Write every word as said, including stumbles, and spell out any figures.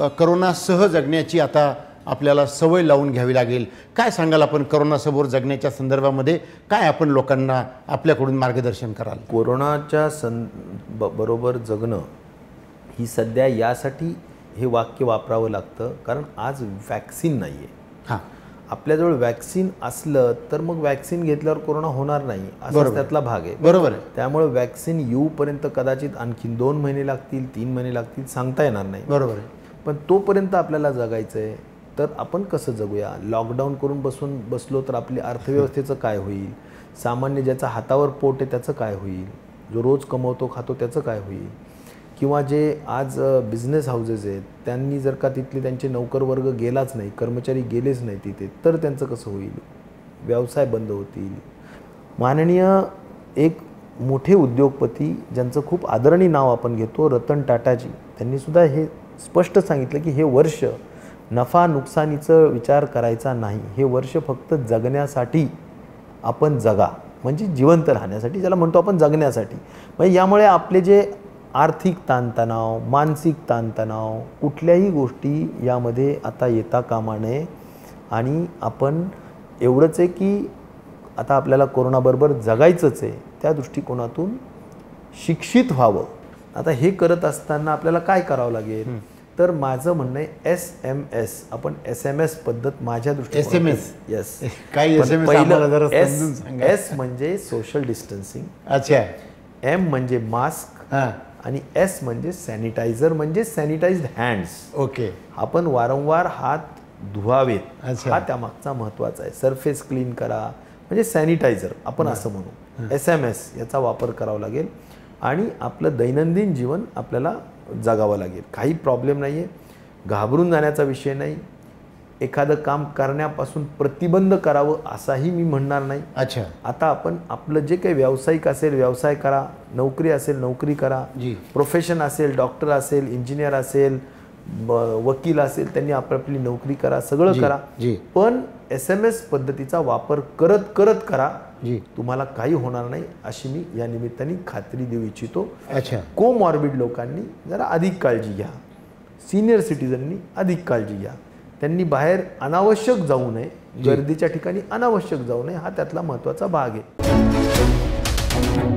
करोनासह जगण्याची आता आपल्याला सवय लावून घ्यावी लागेल. काय सांगाल आपण करोनासमोर जगण्याच्या संदर्भामध्ये, काय आपण लोकांना आपल्याकडून मार्गदर्शन कराल? कोरोनाच्या सं बरोबर जगणं ही सध्या यासाठी हे वाक्य वापरावं लागतं कारण आज वॅक्सिन नाही आहे. हां, आपल्याजवळ वॅक्सिन असलं तर मग वॅक्सिन घेतल्यावर कोरोना होणार नाही असा त्यातला भाग आहे. बरोबर आहे. त्यामुळे वॅक्सिन येऊपर्यंत कदाचित आणखीन दोन महिने लागतील, तीन महिने लागतील, सांगता येणार नाही. बरोबर आहे. पण तोपर्यंत आपल्याला जगायचं आहे. तर आपण कसं जगूया? लॉकडाऊन करून बसून बसलो तर आपली अर्थव्यवस्थेचं काय होईल? सामान्य ज्याचा हातावर पोट आहे त्याचं काय होईल? जो रोज कमवतो खातो त्याचं काय होईल? किंवा जे आज बिझनेस हाऊसेस आहेत त्यांनी जर का तिथले त्यांचे नौकर वर्ग गेलाच नाही, कर्मचारी गेलेच नाही तिथे, तर त्यांचं कसं होईल? व्यवसाय बंद होतील. माननीय एक मोठे उद्योगपती ज्यांचं खूप आदरणीय नाव आपण घेतो, रतन टाटाजी, त्यांनीसुद्धा हे स्पष्ट सांगितलं की हे वर्ष नफा नुकसानीचं विचार करायचा नाही. हे वर्ष फक्त जगण्यासाठी आपण जगा, म्हणजे जिवंत राहण्यासाठी ज्याला म्हणतो आपण, जगण्यासाठी. म्हणजे यामुळे आपले जे आर्थिक ताणतणाव, मानसिक ताणतणाव, कुठल्याही गोष्टी यामध्ये आता येता कामा नये. आणि आपण एवढंच आहे की आता आपल्याला कोरोनाबरोबर जगायचंच आहे, त्या दृष्टिकोनातून शिक्षित व्हावं. आता हे करत असताना आपल्याला काय करावं लागेल? तर माझं म्हणणं आहे एस एम एस, आपण एस एम एस पद्धत माझ्या दृष्टीने एस एम एस येस काय एस एम एस आम्हाला जरा समजून सांगा. एस म्हणजे सोशल डिस्टन्सिंग, अच्छा, एम म्हणजे मास्क, हां, आणि एस म्हणजे सॅनिटायझर, म्हणजे सॅनिटाइज्ड हँड्स. ओके. आपण वारंवार हात धुवावेत, अच्छा. हा त्यामागचा महत्त्वाचा आहे. सरफेस क्लीन करा म्हणजे सॅनिटायझर आपण असं म्हणू. एस एम एस याचा वापर करावा लागेल आणि आपलं दैनंदिन जीवन आपल्याला जगावं लागेल. काही प्रॉब्लेम नाही आहे, घाबरून जाण्याचा विषय नाही. एखादं काम करण्यापासून प्रतिबंध करावं असाही मी म्हणणार नाही. अच्छा. आता आपण आपलं जे काही व्यावसायिक असेल व्यवसाय करा, नोकरी असेल नोकरी करा, जी, प्रोफेशन असेल, डॉक्टर असेल, इंजिनियर असेल, वकील असेल, त्यांनी आपापली नोकरी करा, सगळं करा. जी. पण एस एम एस पद्धतीचा वापर करत करत करा. जी, तुम्हाला काही होणार नाही अशी मी या निमित्ताने खात्री देऊ इच्छितो. अच्छा. कोमॉर्बिड लोकांनी जरा अधिक काळजी घ्या, सिनियर सिटीजननी अधिक काळजी घ्या. त्यांनी बाहेर अनावश्यक जाऊ नये, गर्दीच्या ठिकाणी अनावश्यक जाऊ नये, हा त्यातला महत्त्वाचा भाग आहे.